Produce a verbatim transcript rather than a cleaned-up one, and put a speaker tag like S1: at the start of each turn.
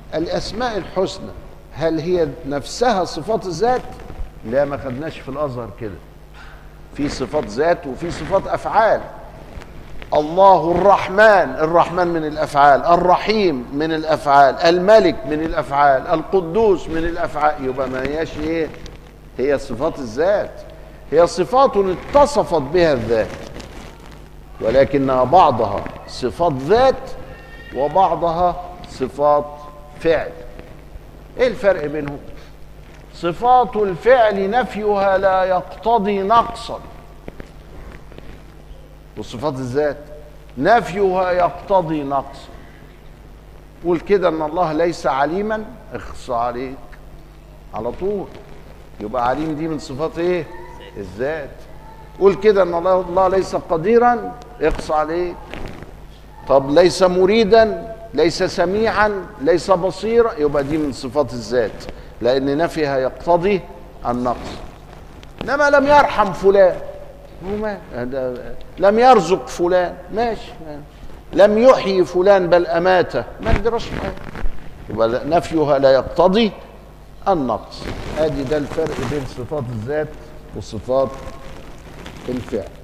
S1: الأسماء الحسنى هل هي نفسها صفات الذات؟ لا، ما خدناش في الأزهر كده. في صفات ذات وفي صفات أفعال. الله الرحمن، الرحمن من الأفعال، الرحيم من الأفعال، الملك من الأفعال، القدوس من الأفعال. يبقى ما هياش إيه؟ هي صفات الذات، هي صفات اتصفت بها الذات، ولكنها بعضها صفات ذات وبعضها صفات فعل. ايه الفرق بينهم؟ صفات الفعل نفيها لا يقتضي نقصا، وصفات الذات نفيها يقتضي نقصا. قول كده ان الله ليس عليما، اخص عليك على طول، يبقى عليم دي من صفات ايه؟ الذات. قول كده ان الله, الله ليس قديرا، اخص عليك. طب ليس مريدا، ليس سميعا، ليس بصيرا، يبقى دي من صفات الذات، لان نفيها يقتضي النقص. انما لم يرحم فلان، لم يرزق فلان، ماشي، لم يحيي فلان بل اماته، ما ندرش حاجه، يبقى نفيها لا يقتضي النقص. ادي ده الفرق بين صفات الذات وصفات الفعل.